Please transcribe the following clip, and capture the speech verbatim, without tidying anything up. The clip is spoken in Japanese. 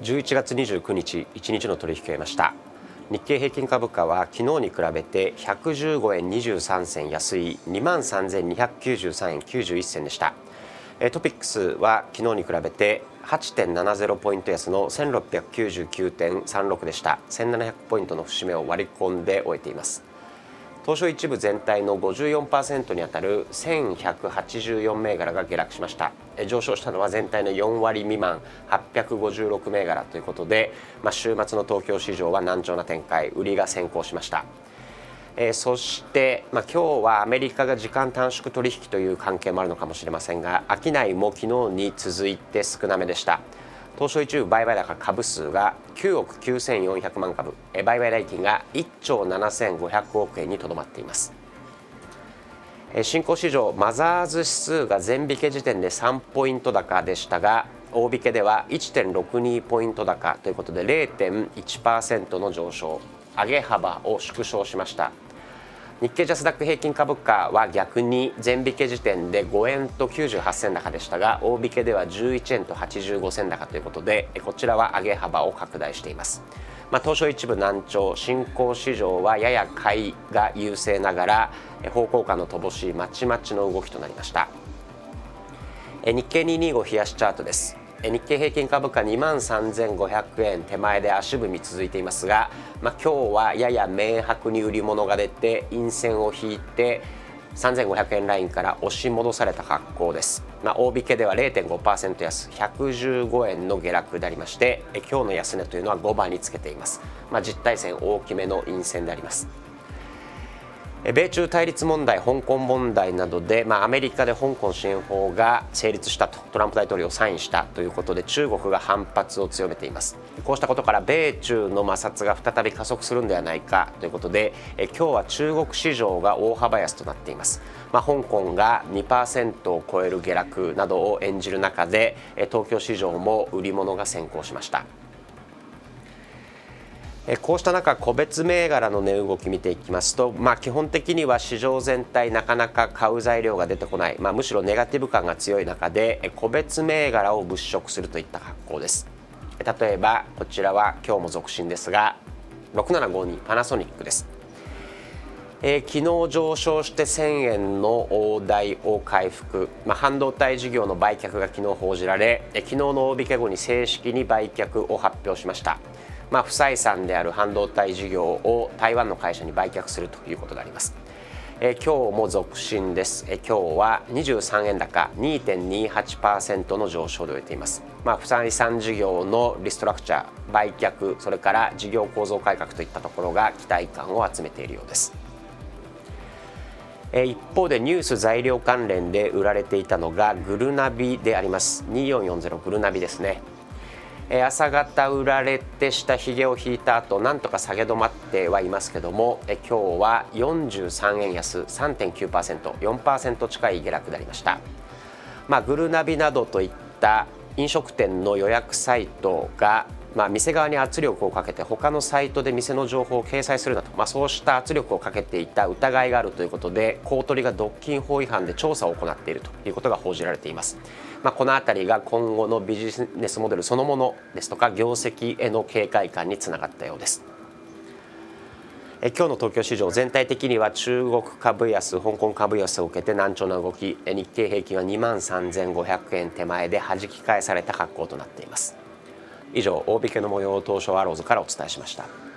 じゅういちがつにじゅうくにち、いちにちの取引を終えました。日経平均株価は昨日に比べてひゃくじゅうごえんにじゅうさんせん安い にまんさんぜんにひゃくきゅうじゅうさんえんきゅうじゅういっせんでした。トピックスは昨日に比べて はちてんななぜろ ポイント安の せんろっぴゃくきゅうじゅうきゅうてんさんろく でした。せんななひゃくポイントの節目を割り込んで終えています。東証一部全体の ごじゅうよんパーセント にあたるせんひゃくはちじゅうよん銘柄が下落しました。上昇したのは全体のよんわり未満はっぴゃくごじゅうろく銘柄ということで、まあ、週末の東京市場は軟調な展開、売りが先行しました。えー、そして、まあ、今日はアメリカが時間短縮取引という関係もあるのかもしれませんが、商いも昨日に続いて少なめでした。東証一部売買高株数がきゅうおくきゅうせんよんひゃくまん株、売買代金がいっちょうななせんごひゃくおくえんにとどまっています。新興市場マザーズ指数が前引け時点でさんポイント高でしたが、大引けでは いってんろくに ポイント高ということで れいてんいちパーセント の上昇、上げ幅を縮小しました。日経ジャスダック平均株価は逆に前引け時点でごえんときゅうじゅうはっせん高でしたが、大引けではじゅういちえんとはちじゅうごせん高ということで、こちらは上げ幅を拡大しています。まあ、東証一部軟調、新興市場はやや買いが優勢ながら方向感の乏しいまちまちの動きとなりました。日経にひゃくにじゅうご冷やしチャートです。日経平均株価 にまんさんぜんごひゃくえん手前で足踏み続いていますが、まあ、今日はやや明白に売り物が出て陰線を引いてさんぜんごひゃくえんラインから押し戻された格好です。まあ、大引けでは れいてんごパーセント 安ひゃくじゅうごえんの下落でありまして、今日の安値というのはごばんにつけています。まあ、実体線大きめの陰線であります。米中対立問題、香港問題などで、まあ、アメリカで香港支援法が成立したとトランプ大統領サインしたということで、中国が反発を強めています。こうしたことから米中の摩擦が再び加速するのではないかということで、え今日は中国市場が大幅安となっています。まあ、香港が にパーセント を超える下落などを演じる中で、東京市場も売り物が先行しました。こうした中、個別銘柄の値動き見ていきますと、まあ、基本的には市場全体なかなか買う材料が出てこない、まあ、むしろネガティブ感が強い中で個別銘柄を物色するといった格好です。例えばこちらは今日も続伸ですが、ろくななごにパナソニックです。えー、昨日上昇してせんえんの大台を回復、まあ、半導体事業の売却が昨日報じられ、えー、昨日の大引け後に正式に売却を発表しました。まあ、不採算である半導体事業を台湾の会社に売却するということであります。えー、今日も続伸です。えー、今日はにじゅうさんえん高 にてんにはちパーセント の上昇で終えています。まあ、不採算事業のリストラクチャー、売却、それから事業構造改革といったところが期待感を集めているようです。えー、一方でニュース材料関連で売られていたのがグルナビであります。によんよんゼログルナビですね。朝方売られて下髭を引いた後、なんとか下げ止まってはいますけども、え今日はよんじゅうさんえん安 さんてんきゅうパーセント、よんパーセント 近い下落でありました。まあ、グルナビなどといった飲食店の予約サイトが、まあ、店側に圧力をかけて他のサイトで店の情報を掲載するなと、まあ、そうした圧力をかけていた疑いがあるということで、公取が独禁法違反で調査を行っているということが報じられています。まあ、この辺りが今後のビジネスモデルそのものですとか業績への警戒感につながったようです。え今日の東京市場全体的には中国株安、香港株安を受けて軟調な動き、日経平均は にまんさんぜんごひゃくえん手前で弾き返された格好となっています。以上、大引けの模様を東証アローズからお伝えしました。